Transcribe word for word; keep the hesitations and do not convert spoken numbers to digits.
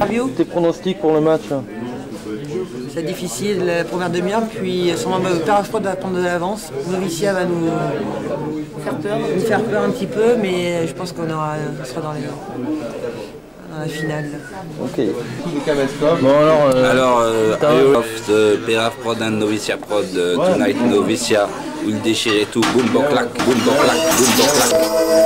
Tes pronostics pour le match? C'est difficile la première demi-heure, puis sûrement Perafrod va prendre de l'avance. Novicia va nous faire peur, nous faire peur un petit peu, mais je pense qu'on aura, on sera dans, les, dans la finale. Ok. Bon alors, euh, alors euh, I of the Perafrod and Novicia Prod uh, tonight. Novicia will déchirer tout. Boom boklak, boom boklak, boom boklak.